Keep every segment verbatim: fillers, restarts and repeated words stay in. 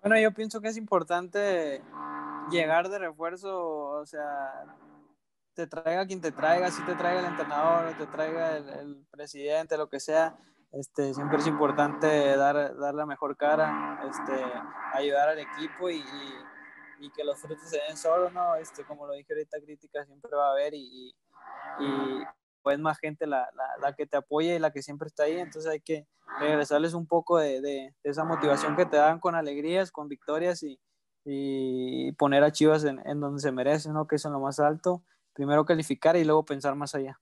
Bueno, yo pienso que es importante llegar de refuerzo, o sea, te traiga quien te traiga, si te traiga el entrenador, te traiga el, el presidente, lo que sea, este, siempre es importante dar, dar la mejor cara, este, ayudar al equipo y, y, y que los frutos se den solos, ¿no? Este, como lo dije ahorita, crítica siempre va a haber y, y, y pues más gente la, la, la, que te apoya y la que siempre está ahí, entonces hay que regresarles un poco de, de, de esa motivación que te dan con alegrías, con victorias y, y poner a Chivas en, en donde se merecen, ¿no? Que es en lo más alto, primero calificar y luego pensar más allá.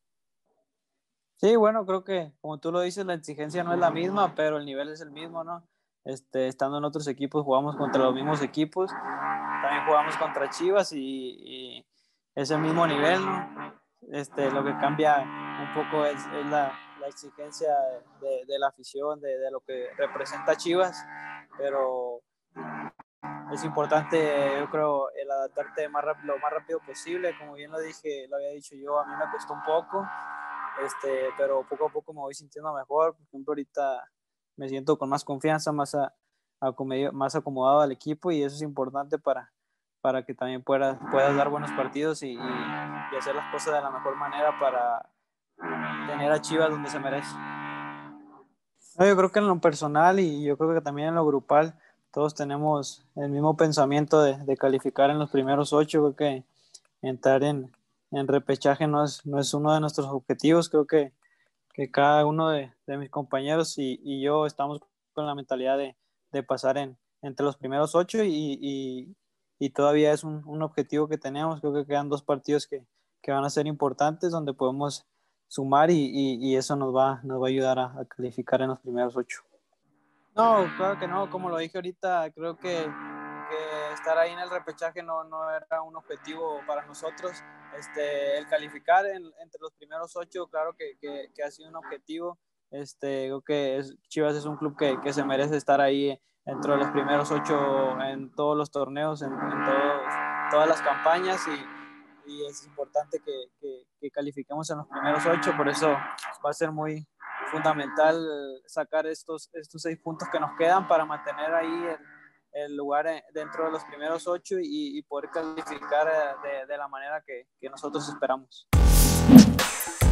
Sí, bueno, creo que como tú lo dices, la exigencia no es la misma, pero el nivel es el mismo, ¿no? Este, estando en otros equipos jugamos contra los mismos equipos, también jugamos contra Chivas y, y es el mismo nivel, ¿no? Este, lo que cambia un poco es, es la, la, exigencia de, de la afición, de, de, lo que representa Chivas, pero es importante, yo creo, el adaptarte más rápido, lo más rápido posible, como bien lo dije, lo había dicho yo, a mí me costó un poco, este, pero poco a poco me voy sintiendo mejor, por ejemplo, ahorita me siento con más confianza, más, a, a, más acomodado al equipo y eso es importante para, para que también puedas, puedas dar buenos partidos y, y, y hacer las cosas de la mejor manera para tener a Chivas donde se merece. No, yo creo que en lo personal y yo creo que también en lo grupal todos tenemos el mismo pensamiento de, de calificar en los primeros ocho. Creo que entrar en, en repechaje no es, no es uno de nuestros objetivos. Creo que, que cada uno de, de mis compañeros y, y yo estamos con la mentalidad de, de pasar en, entre los primeros ocho y, y, y todavía es un, un objetivo que tenemos. Creo que quedan dos partidos que, que van a ser importantes donde podemos sumar y, y, y eso nos va, nos va a ayudar a, a calificar en los primeros ocho. No, claro que no, como lo dije ahorita, creo que, que estar ahí en el repechaje no, no era un objetivo para nosotros. Este, el calificar en, entre los primeros ocho, claro que, que, que ha sido un objetivo. Este, creo que es, Chivas es un club que, que se merece estar ahí dentro de los primeros ocho en todos los torneos, en, en todos, todas las campañas y, y es importante que, que, que califiquemos en los primeros ocho, por eso va a ser muy fundamental sacar estos, estos seis puntos que nos quedan para mantener ahí el, el lugar dentro de los primeros ocho y, y poder calificar de, de la manera que, que nosotros esperamos.